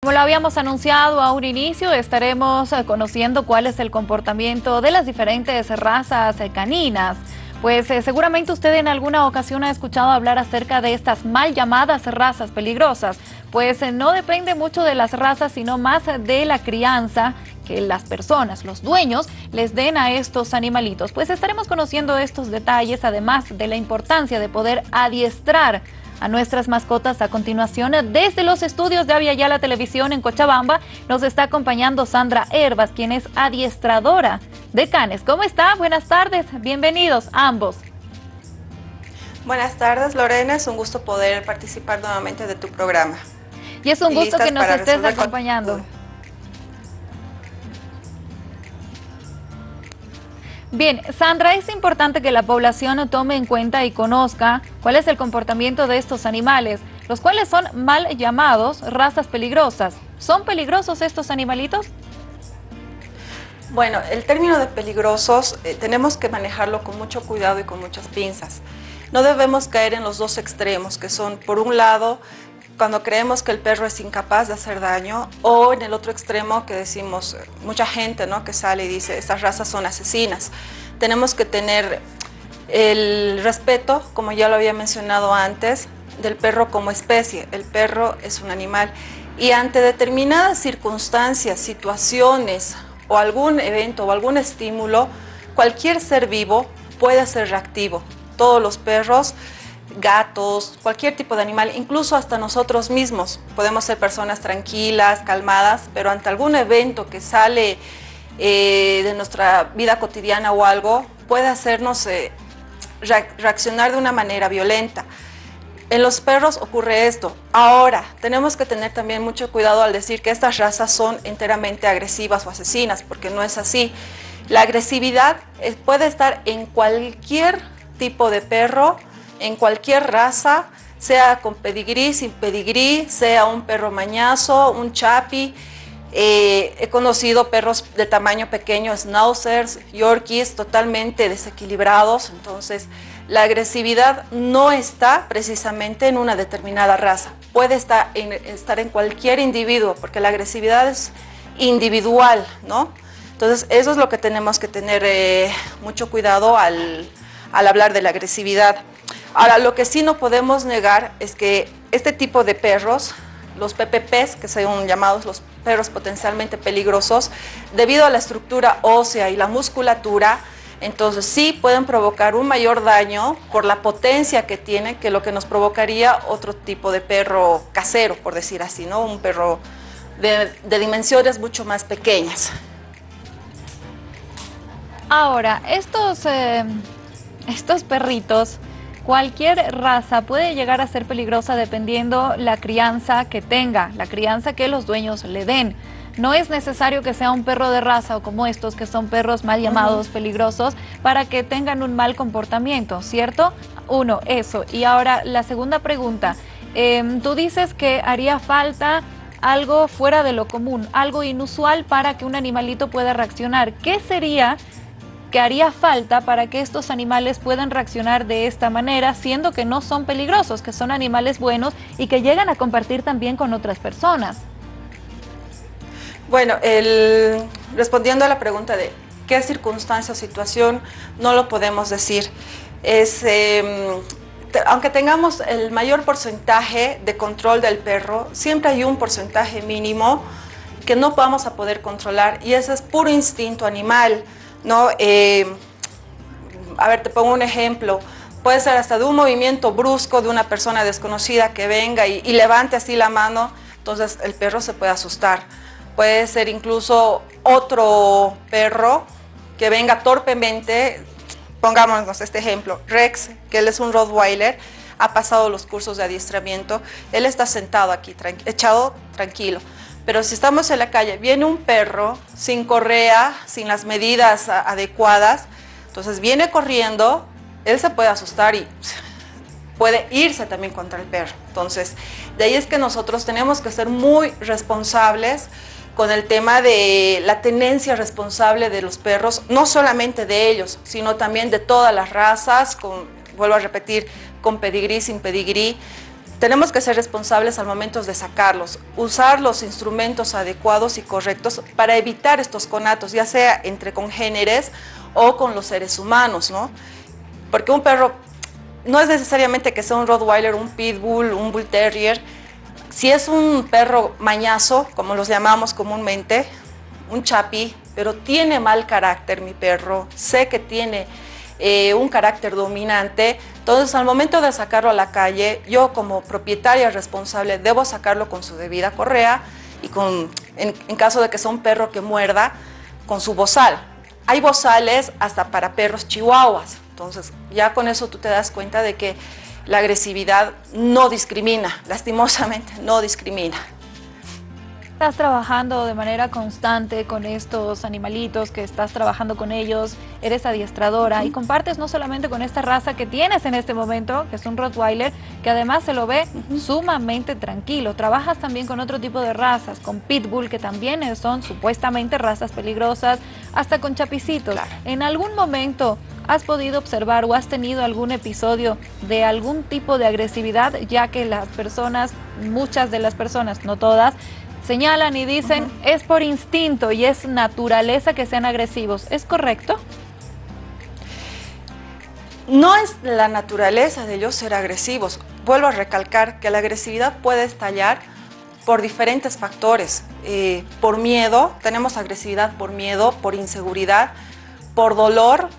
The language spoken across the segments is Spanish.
Como lo habíamos anunciado a un inicio, estaremos conociendo cuál es el comportamiento de las diferentes razas caninas. Pues seguramente usted en alguna ocasión ha escuchado hablar acerca de estas mal llamadas razas peligrosas. Pues no depende mucho de las razas, sino más de la crianza que las personas, los dueños, les den a estos animalitos. Pues estaremos conociendo estos detalles, además de la importancia de poder adiestrar a nuestras mascotas. A continuación, desde los estudios de Avia Yala Televisión en Cochabamba, nos está acompañando Sandra Hervas, quien es adiestradora de canes. ¿Cómo está? Buenas tardes, bienvenidos ambos. Buenas tardes, Lorena, es un gusto poder participar nuevamente de tu programa. Y es un gusto que nos estés acompañando. Bien, Sandra, es importante que la población tome en cuenta y conozca cuál es el comportamiento de estos animales, los cuales son mal llamados razas peligrosas. ¿Son peligrosos estos animalitos? Bueno, el término de peligrosos tenemos que manejarlo con mucho cuidado y con muchas pinzas. No debemos caer en los dos extremos, que son, por un lado, cuando creemos que el perro es incapaz de hacer daño, o en el otro extremo que decimos, mucha gente, ¿no?, que sale y dice, estas razas son asesinas. Tenemos que tener el respeto, como ya lo había mencionado antes, del perro como especie. El perro es un animal y ante determinadas circunstancias, situaciones o algún evento o algún estímulo, cualquier ser vivo puede ser reactivo. Todos los perros, gatos, cualquier tipo de animal, incluso hasta nosotros mismos, podemos ser personas tranquilas, calmadas, pero ante algún evento que sale de nuestra vida cotidiana o algo, puede hacernos reaccionar de una manera violenta. En los perros ocurre esto. Ahora, tenemos que tener también mucho cuidado al decir que estas razas son enteramente agresivas o asesinas, porque no es así. La agresividad puede estar en cualquier tipo de perro, en cualquier raza, sea con pedigrí, sin pedigrí, sea un perro mañazo, un chapi. He conocido perros de tamaño pequeño, schnauzers, yorkies, totalmente desequilibrados. Entonces, la agresividad no está precisamente en una determinada raza. Puede estar en cualquier individuo, porque la agresividad es individual, ¿no? Entonces, eso es lo que tenemos que tener mucho cuidado al hablar de la agresividad. Ahora, lo que sí no podemos negar es que este tipo de perros, los PPPs, que son llamados los perros potencialmente peligrosos, debido a la estructura ósea y la musculatura, entonces sí pueden provocar un mayor daño por la potencia que tienen que lo que nos provocaría otro tipo de perro casero, por decir así, ¿no? Un perro de dimensiones mucho más pequeñas. Ahora, estos perritos, cualquier raza puede llegar a ser peligrosa dependiendo la crianza que tenga, la crianza que los dueños le den. No es necesario que sea un perro de raza o como estos que son perros mal llamados peligrosos para que tengan un mal comportamiento, ¿cierto? Uno, eso. Y ahora la segunda pregunta. Tú dices que haría falta algo fuera de lo común, algo inusual para que un animalito pueda reaccionar. ¿Qué sería que haría falta para que estos animales puedan reaccionar de esta manera, siendo que no son peligrosos, que son animales buenos y que llegan a compartir también con otras personas? Bueno, respondiendo a la pregunta de qué circunstancia o situación, no lo podemos decir. Aunque tengamos el mayor porcentaje de control del perro, siempre hay un porcentaje mínimo que no vamos a poder controlar y ese es puro instinto animal, ¿no? A ver, te pongo un ejemplo. Puede ser hasta de un movimiento brusco de una persona desconocida que venga y levante así la mano, entonces el perro se puede asustar. Puede ser incluso otro perro que venga torpemente, pongámonos este ejemplo, Rex, que él es un Rottweiler, ha pasado los cursos de adiestramiento, él está sentado aquí, echado tranquilo. Pero si estamos en la calle, viene un perro sin correa, sin las medidas adecuadas, entonces viene corriendo, él se puede asustar y puede irse también contra el perro. Entonces, de ahí es que nosotros tenemos que ser muy responsables con el tema de la tenencia responsable de los perros, no solamente de ellos, sino también de todas las razas, vuelvo a repetir, con pedigrí, sin pedigrí. tenemos que ser responsables al momento de sacarlos, usar los instrumentos adecuados y correctos para evitar estos conatos, ya sea entre congéneres o con los seres humanos, ¿no? Porque un perro no es necesariamente que sea un Rottweiler, un Pitbull, un Bull Terrier. Si es un perro mañazo, como los llamamos comúnmente, un chapi, pero tiene mal carácter mi perro, sé que tiene un carácter dominante, entonces al momento de sacarlo a la calle, yo como propietaria responsable debo sacarlo con su debida correa y en caso de que sea un perro que muerda, con su bozal. Hay bozales hasta para perros chihuahuas, entonces ya con eso tú te das cuenta de que la agresividad no discrimina, lastimosamente no discrimina. Estás trabajando de manera constante con estos animalitos, que estás trabajando con ellos, eres adiestradora y compartes no solamente con esta raza que tienes en este momento, que es un Rottweiler, que además se lo ve sumamente tranquilo. Trabajas también con otro tipo de razas, con Pitbull, que también son supuestamente razas peligrosas, hasta con chapicitos. Claro. ¿En algún momento has podido observar o has tenido algún episodio de algún tipo de agresividad, ya que las personas, muchas de las personas, no todas, señalan y dicen, es por instinto y es naturaleza que sean agresivos? ¿Es correcto? No es la naturaleza de ellos ser agresivos. Vuelvo a recalcar que la agresividad puede estallar por diferentes factores. Por miedo, tenemos agresividad por miedo, por inseguridad, por dolor.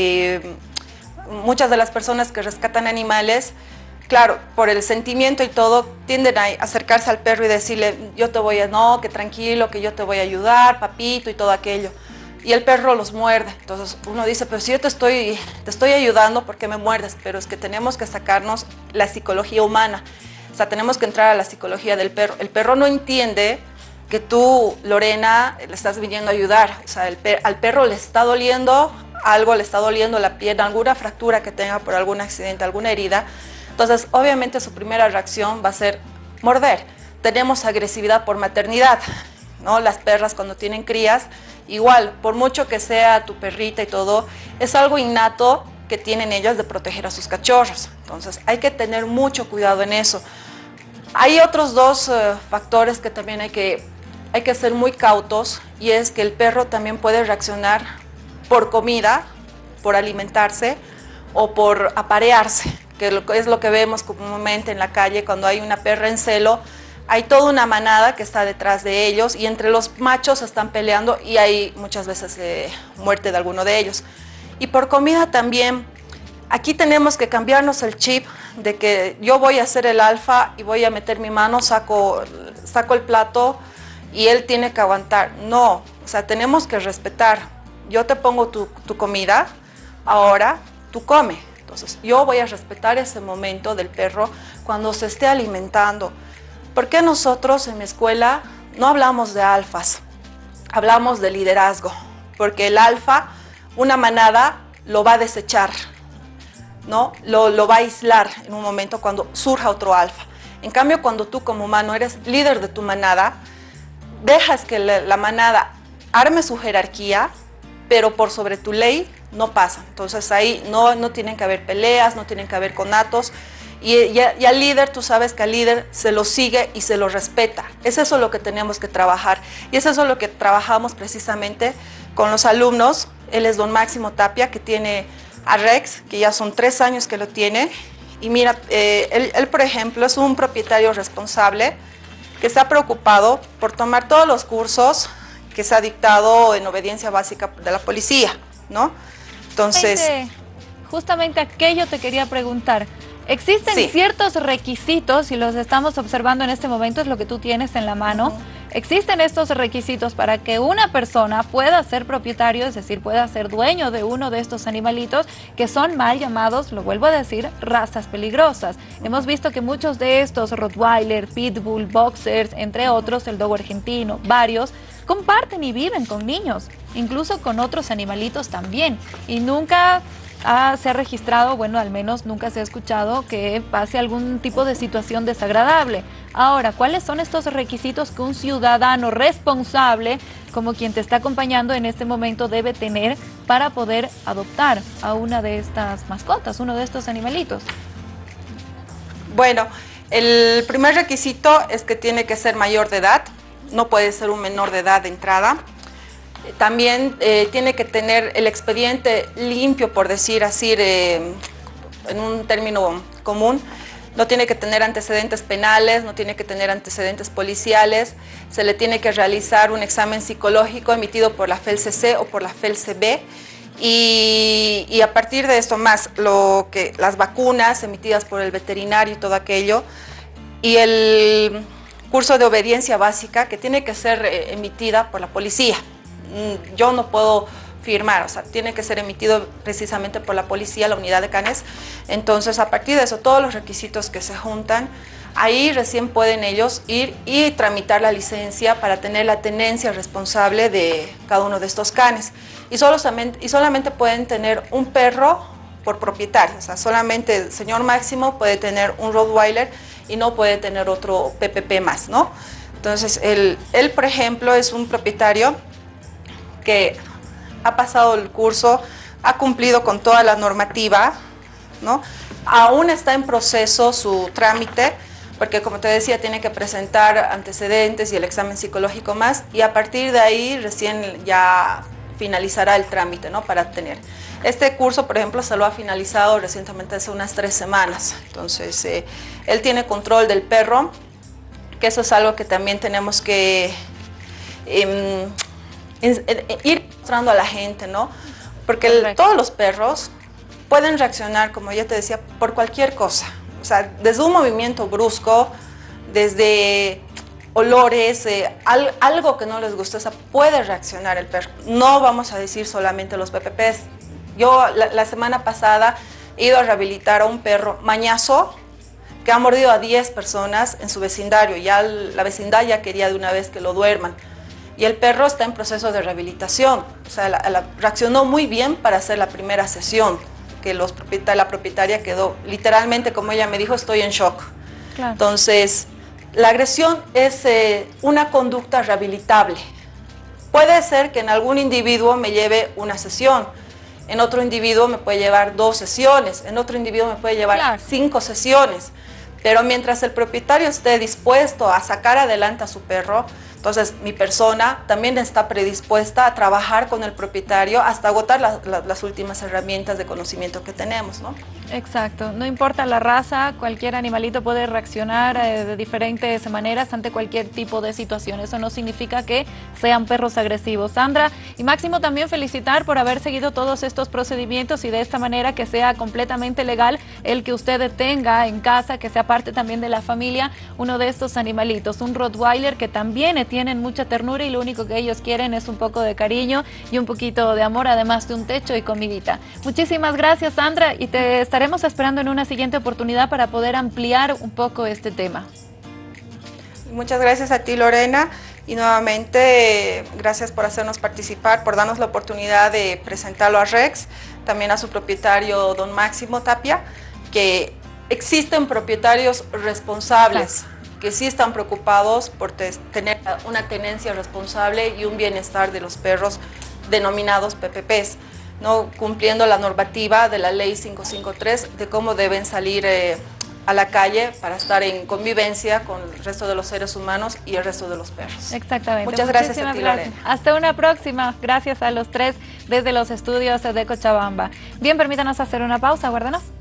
Muchas de las personas que rescatan animales, claro, por el sentimiento y todo, tienden a acercarse al perro y decirle, yo te voy a, no, que tranquilo, que yo te voy a ayudar, papito, y todo aquello. Y el perro los muerde. Entonces uno dice, pero si yo te estoy ayudando, ¿por qué me muerdes? Pero es que tenemos que sacarnos la psicología humana. O sea, tenemos que entrar a la psicología del perro. El perro no entiende que tú, Lorena, le estás viniendo a ayudar. O sea, al perro le está doliendo algo, le está doliendo la pierna, alguna fractura que tenga por algún accidente, alguna herida. Entonces, obviamente su primera reacción va a ser morder. Tenemos agresividad por maternidad, ¿no? Las perras cuando tienen crías, igual, por mucho que sea tu perrita y todo, es algo innato que tienen ellas de proteger a sus cachorros. Entonces, hay que tener mucho cuidado en eso. Hay otros dos factores que también hay que ser muy cautos, y es que el perro también puede reaccionar por comida, por alimentarse o por aparearse, que es lo que vemos comúnmente en la calle cuando hay una perra en celo. Hay toda una manada que está detrás de ellos y entre los machos están peleando y hay muchas veces muerte de alguno de ellos. Y por comida también, aquí tenemos que cambiarnos el chip de que yo voy a ser el alfa y voy a meter mi mano, saco el plato y él tiene que aguantar. No, o sea, tenemos que respetar. Yo te pongo tu comida, ahora tú come. Entonces, yo voy a respetar ese momento del perro cuando se esté alimentando. ¿Por qué nosotros en mi escuela no hablamos de alfas? Hablamos de liderazgo, porque el alfa, una manada, lo va a desechar, ¿no? Lo va a aislar en un momento cuando surja otro alfa. En cambio, cuando tú como humano eres líder de tu manada, dejas que la manada arme su jerarquía, pero por sobre tu ley no pasa. Entonces ahí no tienen que haber peleas, no tienen que haber conatos. Y al líder, tú sabes que al líder se lo sigue y se lo respeta. Es eso lo que tenemos que trabajar. Y es eso lo que trabajamos precisamente con los alumnos. Él es don Máximo Tapia, que tiene a Rex, que ya son 3 años que lo tiene. Y mira, él, por ejemplo, es un propietario responsable que está preocupado por tomar todos los cursos que se ha dictado en obediencia básica de la policía, ¿no? Entonces, justamente aquello te quería preguntar. Existen ciertos requisitos, y los estamos observando en este momento, es lo que tú tienes en la mano. Existen estos requisitos para que una persona pueda ser propietario, es decir, pueda ser dueño de uno de estos animalitos que son mal llamados, lo vuelvo a decir, razas peligrosas. Hemos visto que muchos de estos Rottweiler, Pitbull, Boxers, entre otros, el Dogo argentino, varios, comparten y viven con niños, incluso con otros animalitos también. Y nunca se ha registrado, bueno, al menos nunca se ha escuchado que pase algún tipo de situación desagradable. Ahora, ¿cuáles son estos requisitos que un ciudadano responsable, como quien te está acompañando en este momento, debe tener para poder adoptar a una de estas mascotas, uno de estos animalitos? Bueno, El primer requisito es que tiene que ser mayor de edad, no puede ser un menor de edad de entrada. También tiene que tener el expediente limpio, por decir así, en un término común. No tiene que tener antecedentes penales, no tiene que tener antecedentes policiales. Se le tiene que realizar un examen psicológico emitido por la FELCC o por la FELCB. Y a partir de esto más, las vacunas emitidas por el veterinario y todo aquello. Y el curso de obediencia básica que tiene que ser emitida por la policía. Yo no puedo firmar, o sea, tiene que ser emitido precisamente por la policía, la unidad de canes. Entonces, a partir de eso, todos los requisitos que se juntan, ahí recién pueden ellos ir y tramitar la licencia para tener la tenencia responsable de cada uno de estos canes. Y solamente pueden tener un perro por propietario, o sea, solamente el señor Máximo puede tener un Rottweiler y no puede tener otro PPP más, ¿no? Entonces, él, por ejemplo, es un propietario que ha pasado el curso, ha cumplido con toda la normativa, ¿no? Aún está en proceso su trámite, porque como te decía, tiene que presentar antecedentes y el examen psicológico más, y a partir de ahí recién ya finalizará el trámite, ¿no? Para tener. Este curso, por ejemplo, se lo ha finalizado recientemente hace unas 3 semanas. Entonces, él tiene control del perro, que eso es algo que también tenemos que ir mostrando a la gente, ¿no? Porque todos los perros pueden reaccionar, como ya te decía, por cualquier cosa. O sea, desde un movimiento brusco, desde olores, algo que no les gusta, o sea, puede reaccionar el perro. No vamos a decir solamente los PPPs. Yo la semana pasada he ido a rehabilitar a un perro mañazo que ha mordido a 10 personas en su vecindario. Ya la vecindad ya quería de una vez que lo duerman. Y el perro está en proceso de rehabilitación. O sea, reaccionó muy bien para hacer la primera sesión, que la propietaria quedó, literalmente, como ella me dijo, estoy en shock. Claro. Entonces, la agresión es una conducta rehabilitable. Puede ser que en algún individuo me lleve una sesión, en otro individuo me puede llevar 2 sesiones, en otro individuo me puede llevar 5 sesiones. Pero mientras el propietario esté dispuesto a sacar adelante a su perro, entonces mi persona también está predispuesta a trabajar con el propietario hasta agotar las últimas herramientas de conocimiento que tenemos, ¿no? Exacto, no importa la raza, cualquier animalito puede reaccionar de diferentes maneras ante cualquier tipo de situación. Eso no significa que sean perros agresivos. Sandra y Máximo, también felicitar por haber seguido todos estos procedimientos y de esta manera que sea completamente legal el que usted tenga en casa, que sea parte también de la familia, uno de estos animalitos, un Rottweiler que también tienen mucha ternura y lo único que ellos quieren es un poco de cariño y un poquito de amor, además de un techo y comidita. Muchísimas gracias, Sandra, y te estaremos esperando en una siguiente oportunidad para poder ampliar un poco este tema. Muchas gracias a ti, Lorena, y nuevamente gracias por hacernos participar, por darnos la oportunidad de presentarlo a Rex, también a su propietario, don Máximo Tapia, que existen propietarios responsables, que sí están preocupados por tener una tenencia responsable y un bienestar de los perros denominados PPPs, ¿no? Cumpliendo la normativa de la ley 553 de cómo deben salir a la calle para estar en convivencia con el resto de los seres humanos y el resto de los perros. Exactamente. Muchas gracias a ti, Lorena. Hasta una próxima. Gracias a los 3 desde los estudios de Cochabamba. Bien, permítanos hacer una pausa. Aguárdanos.